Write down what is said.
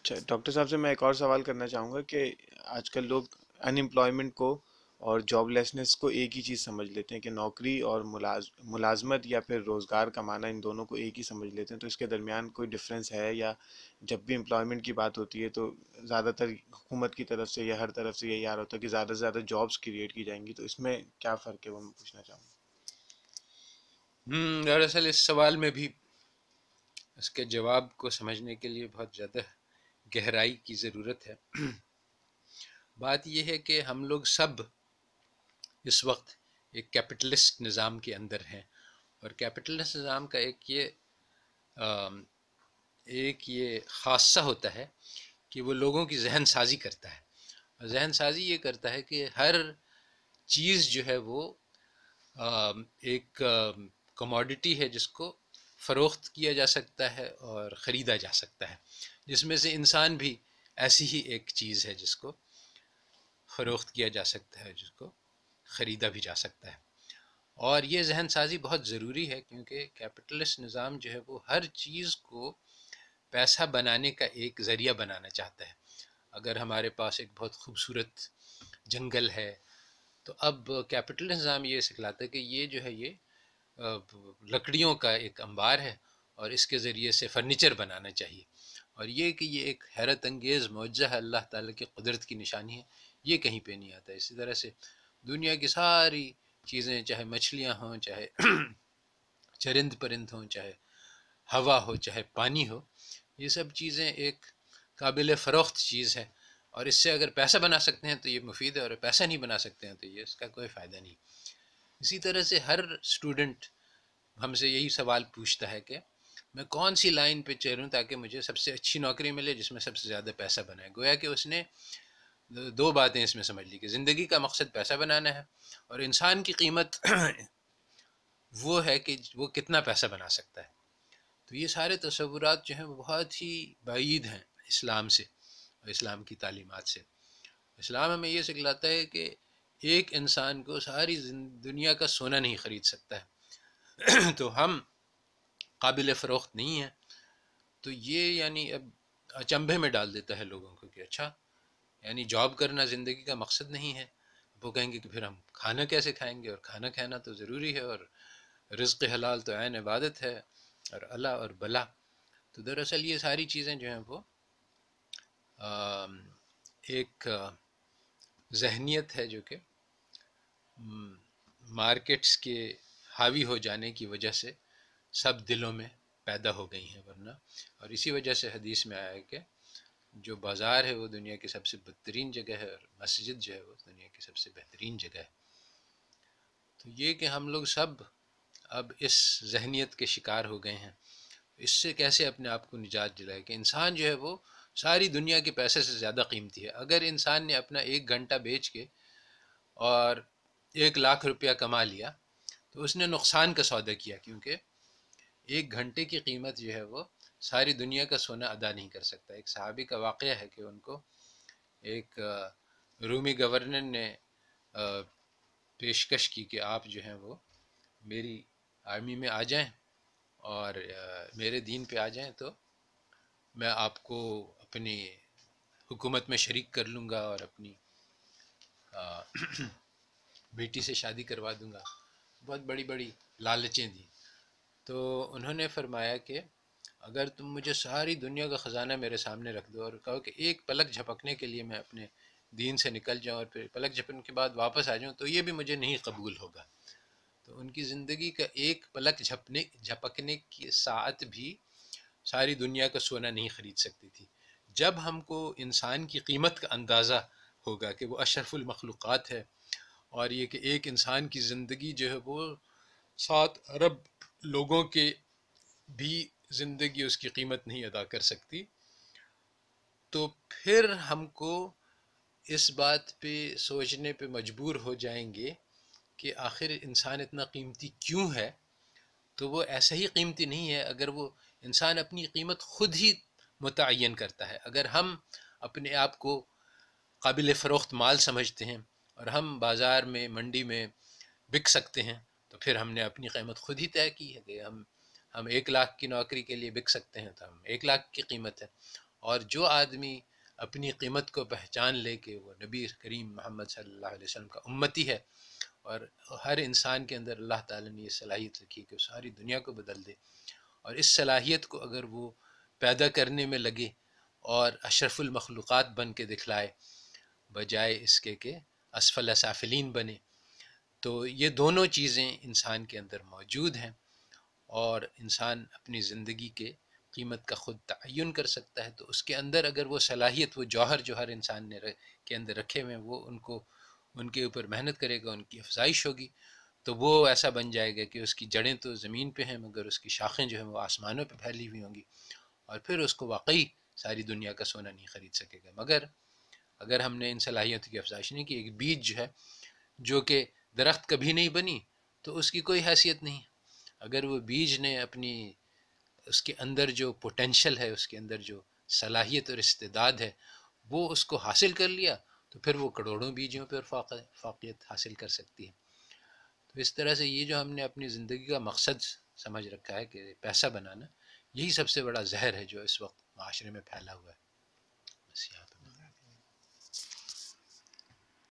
اچھا ڈاکٹر صاحب سے میں ایک اور سوال کرنا چاہوں گا کہ آج کل لوگ ان امپلائمنٹ کو اور جاب لیسنس کو ایک ہی چیز سمجھ لیتے ہیں کہ نوکری اور ملازمت یا پھر روزگار کمانا، ان دونوں کو ایک ہی سمجھ لیتے ہیں. تو اس کے درمیان کوئی ڈفرینس ہے؟ یا جب بھی امپلائمنٹ کی بات ہوتی ہے تو زیادہ تر حکومت کی طرف سے یا ہر طرف سے یہی آ رہا ہوتا ہے کہ زیادہ سے زیادہ جابس کریٹ کی جائیں گی، تو اس میں کیا فرق ہے وہ میں پوچھنا چاہوں گا. دراصل اس سوال میں بھی اس کے جواب کو سمجھنے کے لیے بہت زیادہ گہرائی کی ضرورت ہے. بات یہ ہے کہ ہم لوگ سب اس وقت ایک کیپٹلسٹ نظام کے اندر ہیں، اور کیپٹلسٹ نظام کا ایک یہ خاصہ ہوتا ہے کہ وہ لوگوں کی ذہن سازی کرتا ہے. اور ذہن سازی یہ کرتا ہے کہ ہر چیز جو ہے وہ ایک کموڈٹی ہے جس کو فروخت کیا جا سکتا ہے اور خریدا جا سکتا ہے، جس میں سے انسان بھی ایسی ہی ایک چیز ہے جس کو فروخت کیا جا سکتا ہے، جس کو خریدا بھی جا سکتا ہے. اور یہ ذہن سازی بہت ضروری ہے کیونکہ کیپٹلسٹ نظام جو ہے وہ ہر چیز کو پیسہ بنانے کا ایک ذریعہ بنانا چاہتا ہے. اگر ہمارے پاس ایک بہت خوبصورت جنگل ہے تو اب کیپٹل نظام یہ سکھلاتا ہے کہ یہ جو ہے یہ لکڑیوں کا ایک انبار ہے اور اس کے ذریعے سے فرنیچر بنانا چاہیے. اور یہ کہ یہ ایک حیرت انگیز معجزہ ہے، اللہ تعالیٰ کی قدرت کی نشانی ہے، یہ کہیں پہ نہیں آتا. اسی طرح سے دنیا کی ساری چیزیں، چاہے مچھلیاں ہوں، چاہے چرند پرند ہوں، چاہے ہوا ہو، چاہے پانی ہو، یہ سب چیزیں ایک قابل فروخت چیز ہے. اور اس سے اگر پیسہ بنا سکتے ہیں تو یہ مفید ہے، اور پیسہ نہیں بنا سکتے ہیں تو یہ اس کا کوئی فائدہ نہیں. اسی طرح سے ہر اسٹوڈنٹ ہم سے یہی سوال پوچھتا ہے کہ میں کون سی لائن پہ چلوں تاکہ مجھے سب سے اچھی نوکری ملے جس میں سب سے زیادہ پیسہ بنائے. گویا کہ اس نے دو باتیں اس میں سمجھ لی کہ زندگی کا مقصد پیسہ بنانا ہے، اور انسان کی قیمت وہ ہے کہ وہ کتنا پیسہ بنا سکتا ہے. تو یہ سارے تصورات جو ہیں وہ بہت ہی بعید ہیں اسلام سے اور اسلام کی تعلیمات سے. اسلام ہمیں یہ سکھلاتا ہے کہ ایک انسان کو ساری دنیا کا سونا نہیں خرید سکتا ہے. تو ہم قابل فروخت نہیں ہیں. تو یہ یعنی اب اچنبھے میں ڈال دیتا ہے لوگوں کو کہ اچھا، یعنی جاب کرنا زندگی کا مقصد نہیں ہے. وہ کہیں گے کہ پھر ہم کھانا کیسے کھائیں گے، اور کھانا کھانا تو ضروری ہے، اور رزق حلال تو عین عبادت ہے، اور اللہ اور بلا. تو دراصل یہ ساری چیزیں جو ہیں وہ ایک ذہنیت ہے جو کہ مارکیٹس کے حاوی ہو جانے کی وجہ سے سب دلوں میں پیدا ہو گئی ہیں. ورنہ اور اسی وجہ سے حدیث میں آیا ہے کہ جو بازار ہے وہ دنیا کی سب سے بدترین جگہ ہے، اور مسجد جو ہے وہ دنیا کی سب سے بہترین جگہ ہے. تو یہ کہ ہم لوگ سب اب اس ذہنیت کے شکار ہو گئے ہیں. اس سے کیسے اپنے آپ کو نجات دلائے کہ انسان جو ہے وہ ساری دنیا کے پیسے سے زیادہ قیمتی ہے. اگر انسان نے اپنا 1 گھنٹہ بیچ کے اور 1 لاکھ روپیہ کما لیا تو اس نے نقصان کا سودا کیا، کیونکہ 1 گھنٹے کی قیمت جو ہے وہ ساری دنیا کا سونا ادا نہیں کر سکتا. ایک صحابی کا واقعہ ہے کہ ان کو ایک رومی گورنر نے پیشکش کی کہ آپ جو ہیں وہ میری آرمی میں آ جائیں اور میرے دین پہ آ جائیں تو میں آپ کو اپنی حکومت میں شریک کر لوں گا اور اپنی بیٹی سے شادی کروا دوں گا. بہت بڑی بڑی لالچیں دی. تو انہوں نے فرمایا کہ اگر تم مجھے ساری دنیا کا خزانہ میرے سامنے رکھ دو اور کہو کہ ایک پلک جھپکنے کے لیے میں اپنے دین سے نکل جاؤں اور پھر پلک جھپکنے کے بعد واپس آ جاؤں، تو یہ بھی مجھے نہیں قبول ہوگا. تو ان کی زندگی کا ایک پلک جھپکنے کی ساعت بھی ساری دنیا کا سونا نہیں خرید سکتی تھی. جب ہم کو انسان کی قیمت کا اندازہ ہوگا کہ وہ اشرف المخلوقات ہے، اور یہ کہ ایک انسان کی زندگی جو ہے وہ 7 ارب لوگوں کے بھی زندگی اس کی قیمت نہیں ادا کر سکتی، تو پھر ہم کو اس بات پہ سوچنے پہ مجبور ہو جائیں گے کہ آخر انسان اتنا قیمتی کیوں ہے. تو وہ ایسا ہی قیمتی نہیں ہے اگر وہ انسان اپنی قیمت خود ہی متعین کرتا ہے. اگر ہم اپنے آپ کو قابل فروخت مال سمجھتے ہیں اور ہم بازار میں، منڈی میں بک سکتے ہیں، تو پھر ہم نے اپنی قیمت خود ہی طے کی ہے کہ ہم 1 لاکھ کی نوکری کے لیے بک سکتے ہیں تو ہم 1 لاکھ کی قیمت ہے. اور جو آدمی اپنی قیمت کو پہچان لے کہ وہ نبی کریم محمد صلی اللہ علیہ وسلم کا امتی ہے، اور ہر انسان کے اندر اللہ تعالیٰ نے یہ صلاحیت رکھی کہ وہ ساری دنیا کو بدل دے، اور اس صلاحیت کو اگر وہ پیدا کرنے میں لگے اور اشرف المخلوقات بن کے دکھلائے، بجائے اس کے کہ اسفل سافلین بنے، تو یہ دونوں چیزیں انسان کے اندر موجود ہیں، اور انسان اپنی زندگی کے قیمت کا خود تعین کر سکتا ہے۔ تو اس کے اندر اگر وہ صلاحیت، وہ جوہر جو ہر انسان نے کے اندر رکھے ہوئے ہیں، وہ ان کے اوپر محنت کرے گا، ان کی افزائش ہوگی، تو وہ ایسا بن جائے گا کہ اس کی جڑیں تو زمین پہ ہیں مگر اس کی شاخیں جو ہیں وہ آسمانوں پہ پھیلی ہوئی ہوں گی، اور پھر اس کو واقعی ساری دنیا کا سونا نہیں خرید سکے گا۔ مگر اگر ہم نے ان صلاحیتوں کی افزائش نہیں کی، ایک بیج جو ہے جو کہ درخت کبھی نہیں بنی، تو اس کی کوئی حیثیت نہیں۔ اگر وہ بیج نے اپنی، اس کے اندر جو پوٹینشل ہے، اس کے اندر جو صلاحیت اور استعداد ہے، وہ اس کو حاصل کر لیا، تو پھر وہ کروڑوں بیجوں پر فوقیت حاصل کر سکتی ہے۔ تو اس طرح سے یہ جو ہم نے اپنی زندگی کا مقصد سمجھ رکھا ہے کہ پیسہ بنانا، یہی سب سے بڑا زہر ہے جو اس وقت معاشرے میں پھیلا ہوا ہے۔ بس یہاں